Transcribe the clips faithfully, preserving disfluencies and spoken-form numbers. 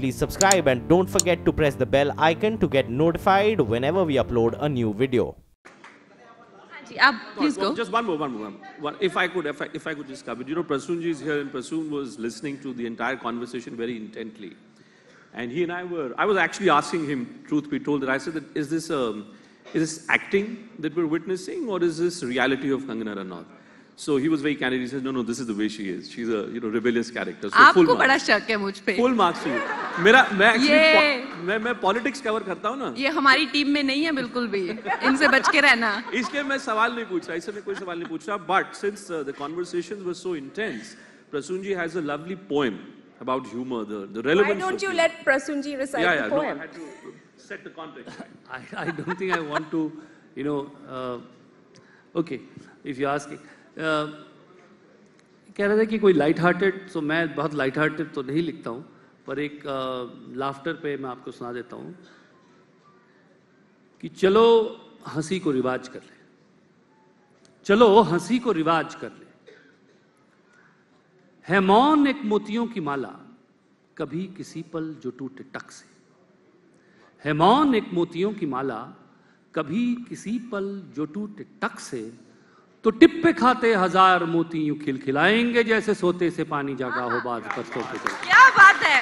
please subscribe and don't forget to press the bell icon to get notified whenever we upload a new video. Ab, please go. Just one more, one more. One, if I could, if I, if I could just cover. You know, Prasoon is here, and Prasoon was listening to the entire conversation very intently, and he and I were. I was actually asking him, truth be told, that I said that is this um, is this acting that we're witnessing, or is this reality of Kangana Ranaut? So he was very candid. He said, no, no, this is the way she is. She's a you know rebellious character. So आपको full बड़ा शक है मुझ पे. Full marks to you. मेरा मैं actually ये मैं मैं politics cover करता हूँ ना. ये हमारी टीम में नहीं है बिल्कुल भी. इनसे बच के रहना. इसलिए मैं सवाल नहीं पूछ रहा. इससे मैं कोई सवाल नहीं पूछ रहा. But since uh, the conversations were so intense, Prasoon has a lovely poem about humor, the the relevance. Why don't you humor. let Prasoon recite yeah, yeah, the poem? No, I had to set the context. I, I don't think I want to, you know, uh, okay, if you ask. Uh, कह रहे थे कि कोई light hearted, तो मैं बहुत light hearted तो नहीं लिखता हूँ, पर एक लाफ्टर पे मैं आपको सुना देता हूँ कि चलो हंसी को रिवाज कर ले, चलो हंसी को रिवाज कर ले, है मौन एक मोतियों की माला, कभी किसी पल जो टूटे टक से, है मौन एक मोतियों की माला, कभी किसी पल जो टूटे टक से, तो टिप्पे खाते हजार मोती यूं खिलखिलाएंगे जैसे सोते से पानी जागा हो बाद परसों के चल. क्या बात है.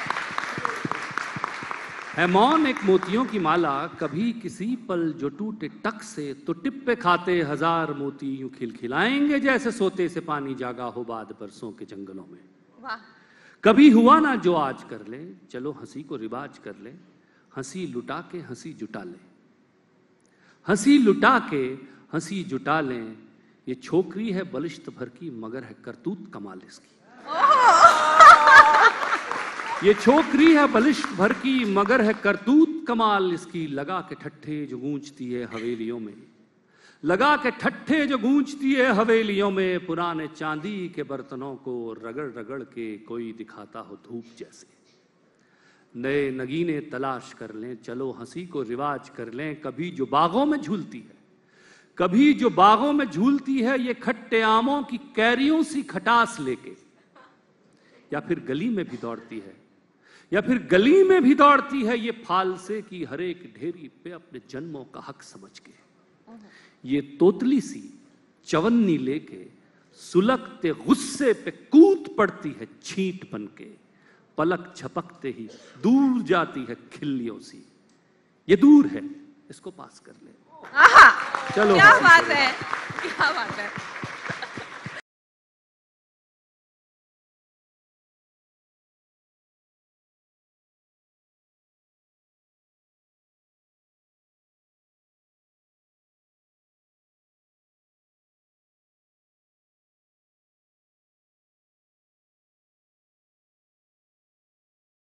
है मौन एक मोतियों की माला, कभी किसी पल जो टूटे टक से, तो टिप्पे खाते हजार मोती यूं खिलखिलाएंगे जैसे सोते से पानी जागा हो बाद परसों के जंगलों में. वाह. कभी हुआ ना जो आज कर ले, चलो हंसी को रिवाज कर ले, हंसी लुटा के हंसी जुटा ले, हंसी लुटा के हंसी जुटा लें, ये छोकरी है बलिष्ठ भर की मगर है करतूत कमाल इसकी. ये छोकरी है बलिष्ठ भर की मगर है करतूत कमाल इसकी, लगा के ठट्ठे जो गूंजती है हवेलियों में, लगा के ठट्ठे जो गूंजती है हवेलियों में, पुराने चांदी के बर्तनों को रगड़ रगड़ के कोई दिखाता हो धूप जैसे. नए नगीने तलाश कर लें, चलो हंसी को रिवाज कर लें, कभी जो बागों में झूलती है, कभी जो बागों में झूलती है ये खट्टे आमों की कैरियों सी खटास लेके, या फिर गली में भी दौड़ती है, या फिर गली में भी दौड़ती है ये फालसे की हर एक ढेरी पे अपने जन्मों का हक समझ के, ये तोतली सी चवन्नी लेके सुलगते गुस्से पे कूद पड़ती है छींट बन के, पलक झपकते ही दूर जाती है खिल्लियों सी, ये दूर है इसको पास कर ले. आहा, चलो क्या बात है, क्या बात है.